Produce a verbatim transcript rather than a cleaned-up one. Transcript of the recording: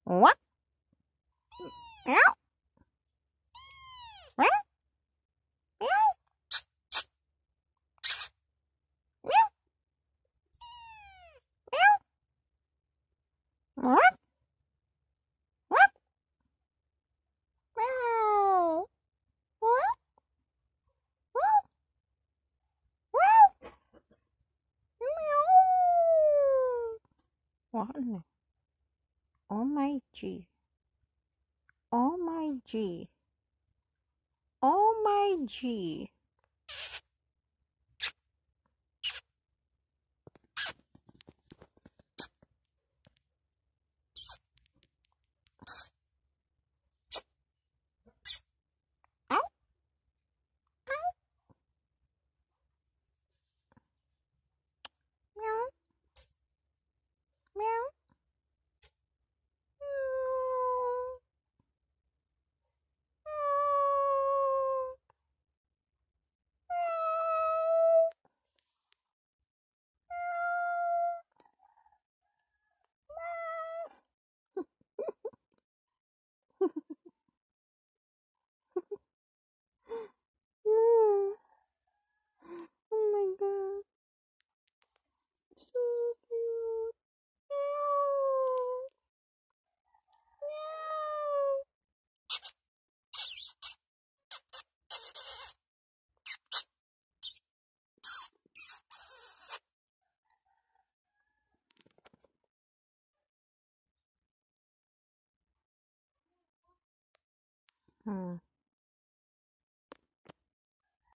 What? Meow. Meow. Meow. Meow. Meow. What? What? Meow. What? What? What? Meow. What in the- Oh my G. Oh my G. Oh my G. Ow. Ow. Meow. Meow. Meow. Oh my god. So cute. Meow. Meow. Hmm.